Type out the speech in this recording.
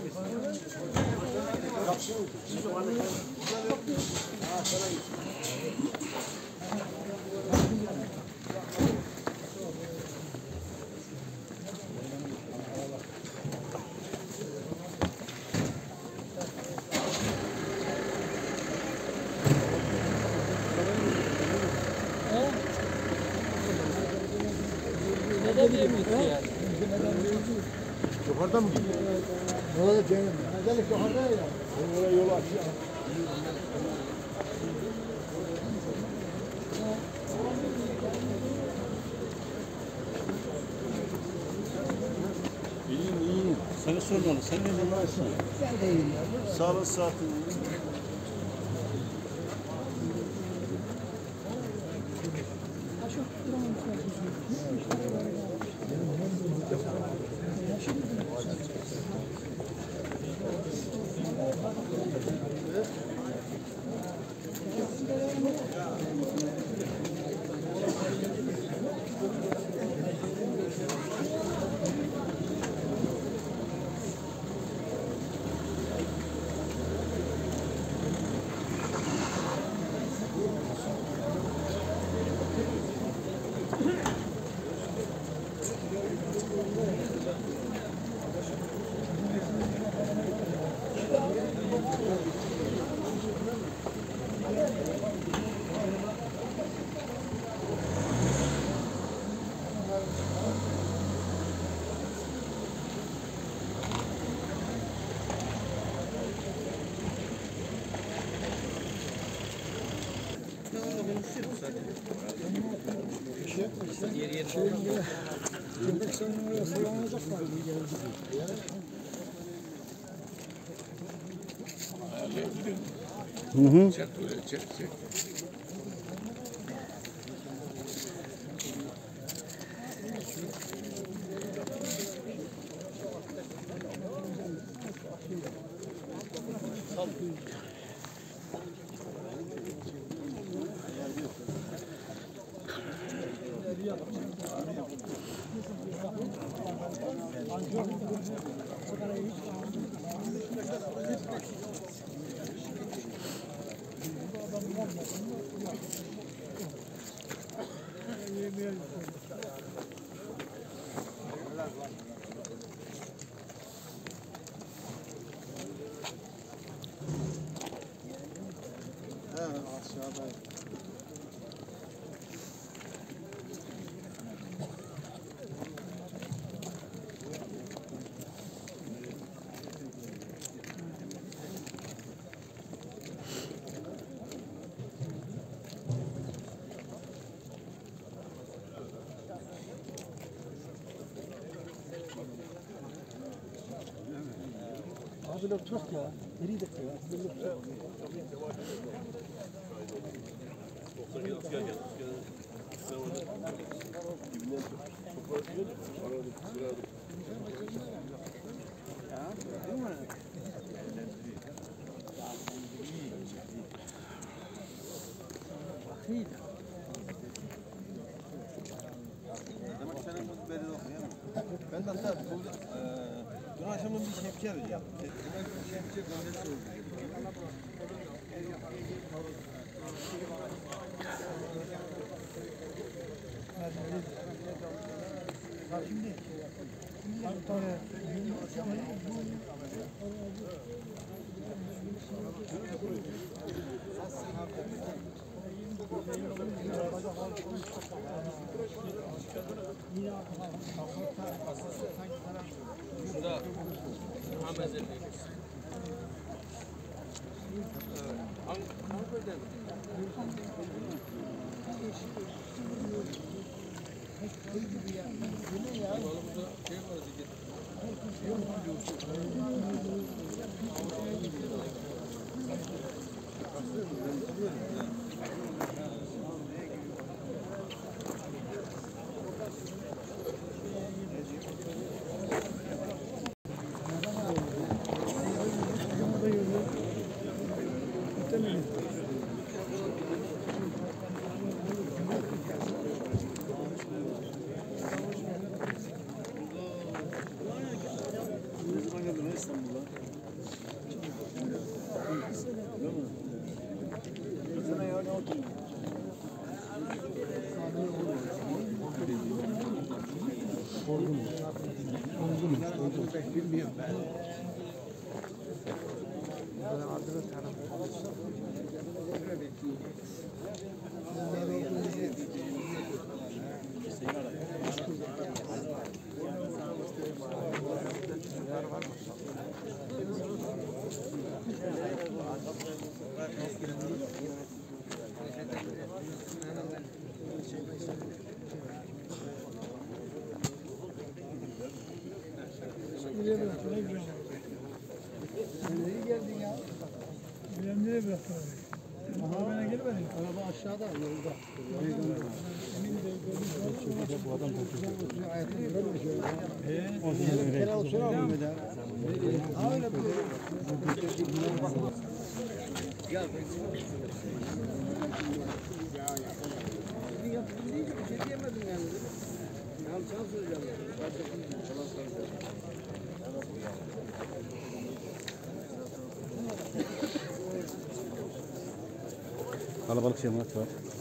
Yukarıda mı gidiyor? Orada canım. Özellikle yukarıda ya. Oraya yolu açıyor. İyiyim. Seni sormalı. Sen ne numarasın? Ben de iyiyim ya. Sağlık saatin. Çek böyle çek. Abi laf çok ya. Nereye de ya? Demek senin bu belli okuyor mu? Ben de hatta dün akşamın bir şemsiye arayacağım. Demek bir şemsiye gönderisi oldu. Şimdi bir tane İstanbul'da. Değil mi? Bir sene yani oturdu. Bilmiyorum ben. Nereye geldin ya? Ben nereye bıraktın abi? Arabaya gelmedin. Araba aşağıda yolda. Bu adam bakıyor. Hayatını görmüş öyle. Keral sonra mı bir daha? Öyle Kalabalık cemaat var.